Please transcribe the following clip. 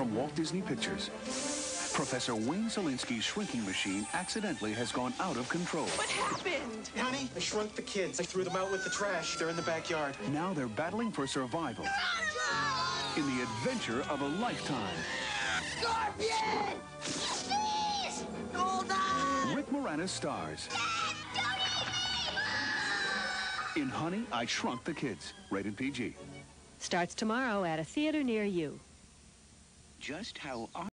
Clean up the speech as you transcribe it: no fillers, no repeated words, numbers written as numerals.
from Walt Disney Pictures. Professor Wayne Szalinski's shrinking machine accidentally has gone out of control. What happened? Honey, I shrunk the kids. I threw them out with the trash. They're in the backyard. Now they're battling for survival in the adventure of a lifetime. Scorpion! Please! Hold on! Rick Moranis stars Don't eat me! in Honey, I Shrunk the Kids. Rated PG. Starts tomorrow at a theater near you. Just how